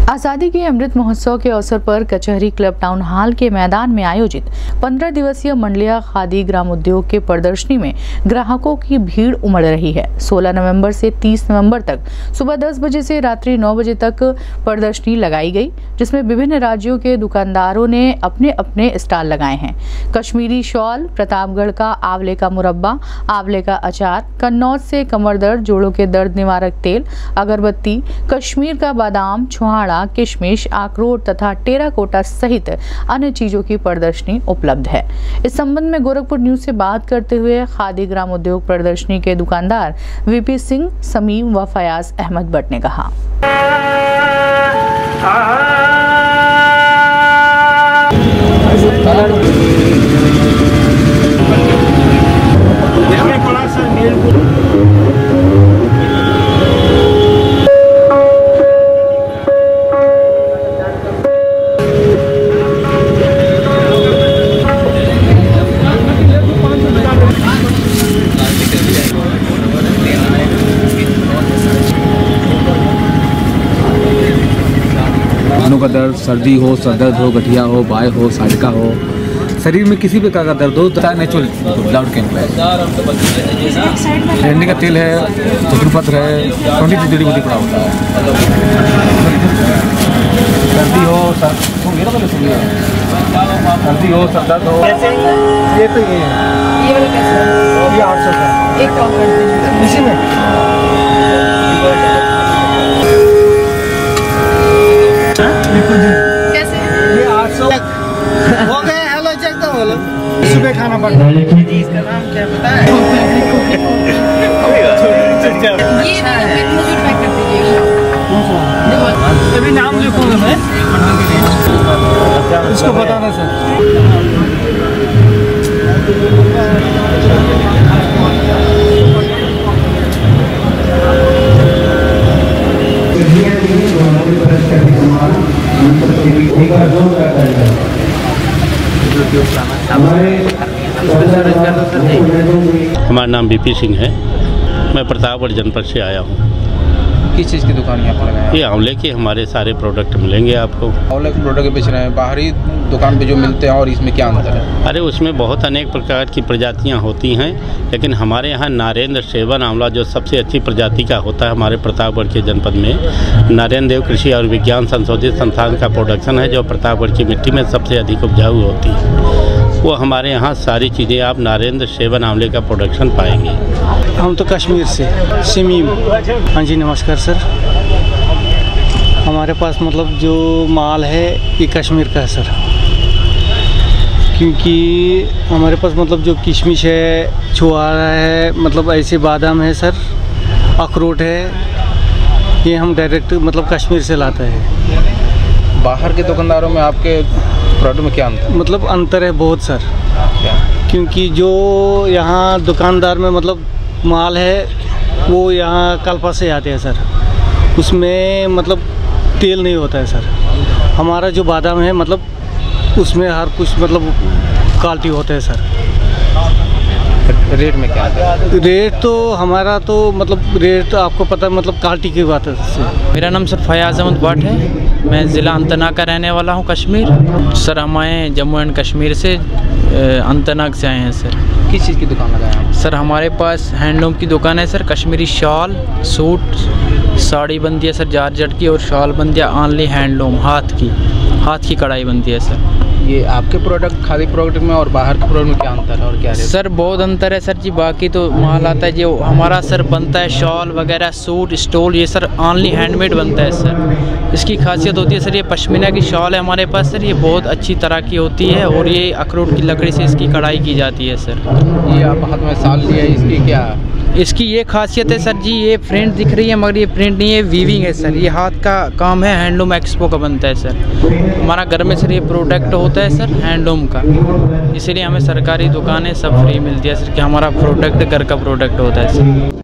आज़ादी के अमृत महोत्सव के अवसर पर कचहरी क्लब टाउन हॉल के मैदान में आयोजित 15 दिवसीय मंडलिया खादी ग्राम उद्योग के प्रदर्शनी में ग्राहकों की भीड़ उमड़ रही है। 16 नवंबर से 30 नवंबर तक सुबह 10 बजे से रात्रि 9 बजे तक प्रदर्शनी लगाई गई, जिसमें विभिन्न राज्यों के दुकानदारों ने अपने अपने स्टॉल लगाए हैं। कश्मीरी शॉल, प्रतापगढ़ का आंवले का मुरब्बा, आंवले का अचार, कन्नौज से कमर दर्द, जोड़ों के दर्द निवारक तेल, अगरबत्ती, कश्मीर का बादाम, छुहाड़ा, किशमिश, अखरोट तथा टेराकोटा सहित अन्य चीजों की प्रदर्शनी उपलब्ध है। इस संबंध में गोरखपुर न्यूज से बात करते हुए खादी ग्राम उद्योग प्रदर्शनी के दुकानदार वीपी सिंह, समीम व फयाज अहमद भट्ट ने कहा। का दर्द, सर्दी हो, सर दर्द हो, गठिया हो, बाय हो, साइडका हो, शरीर में किसी प्रकार का दर्द हो तो नेचुरल ब्लड कैंप है। हिरण्य का तेल है, धतूरपत्र है, 22 जड़ी बूटी पड़ा होता है। सर्दी हो, सर्दी हो, सर दर्द हो, ये तो ये है, ये 800 का एक कम कर दीजिए इसी में। कैसे ये 800 हो गए। हेलो चेक तो बोलो, सुबह खाना पड़ता है। इसका नाम क्या पता है? ये खजूर पैक कर दीजिए। अभी नाम लिखूंगा मैं, इसको बताना सर। हमारा नाम वीपी सिंह है। मैं प्रतापगढ़ जनपद से आया हूँ। किस चीज़ की दुकान यहाँ पर लगाया? ये आंवले के हमारे सारे प्रोडक्ट मिलेंगे आपको। आंवले के प्रोडक्ट बेच रहे हैं, बाहरी दुकान पे जो मिलते हैं, और इसमें क्या अंतर है? अरे उसमें बहुत अनेक प्रकार की प्रजातियाँ होती हैं, लेकिन हमारे यहाँ नारेंद्र सेवन आंवला जो सबसे अच्छी प्रजाति का होता है हमारे प्रतापगढ़ के जनपद में। नारायण देव कृषि और विज्ञान संशोधित संस्थान का प्रोडक्शन है, जो प्रतापगढ़ की मिट्टी में सबसे अधिक उपजाऊ होती है। वो हमारे यहाँ सारी चीज़ें आप नारेंद्र सेवन आंवले का प्रोडक्शन पाएंगे। हम तो कश्मीर से समीम। हाँ जी, नमस्कार सर। हमारे पास मतलब जो माल है ये कश्मीर का है सर, क्योंकि हमारे पास मतलब जो किशमिश है, छुहारा है, मतलब ऐसे बादाम है सर, अखरोट है, ये हम डायरेक्ट मतलब कश्मीर से लाते हैं। बाहर के दुकानदारों में आपके प्रोडक्ट में क्या अंतर? मतलब अंतर है बहुत सर, क्योंकि जो यहाँ दुकानदार में मतलब माल है वो यहाँ कल्पा से आते हैं सर, उसमें मतलब तेल नहीं होता है सर। हमारा जो बादाम है मतलब उसमें हर कुछ मतलब क्वालिटी होता है सर। रेट में क्या है? रेट तो हमारा तो मतलब रेट तो आपको पता है, मतलब क्वालिटी की बात है। मेरा नाम सर फयाज अहमद भट्ट है। मैं ज़िला अनंतनाग का रहने वाला हूँ, कश्मीर। सर हम आए जम्मू एंड कश्मीर से, अनंतनाग से आए हैं सर। किस चीज़ की दुकान लगाए हैं? सर हमारे पास हैंडलूम की दुकान है sir. Kashmiri shawl, suit, sari बनती है सर जारजट की, और शॉल बनती है ऑनली हैंडलूम, हाथ की कढ़ाई बनती है सर। ये आपके प्रोडक्ट खादी प्रोडक्ट में और बाहर के प्रोडक्ट में क्या अंतर है और क्या रेट? सर बहुत अंतर है सर जी। बाकी तो माल आता है जो हमारा सर बनता है, शॉल वगैरह, सूट, स्टोल, ये सर ऑनली हैंडमेड बनता है सर। इसकी खासियत होती है सर, ये पश्मीना की शॉल है हमारे पास सर, ये बहुत अच्छी तरह की होती है, और ये अखरोट की लकड़ी से इसकी कढ़ाई की जाती है सर। ये आप हाथ में साल लिया, इसकी क्या? इसकी ये खासियत है सर जी, ये प्रिंट दिख रही है मगर ये प्रिंट नहीं है, वीविंग है सर। ये हाथ का काम है, हैंडलूम एक्सपो का बनता है सर। हमारा घर में सर ये प्रोडक्ट होता है सर हैंडलूम का, इसीलिए हमें सरकारी दुकानें सब फ्री मिलती है सर, कि हमारा प्रोडक्ट घर का प्रोडक्ट होता है सर।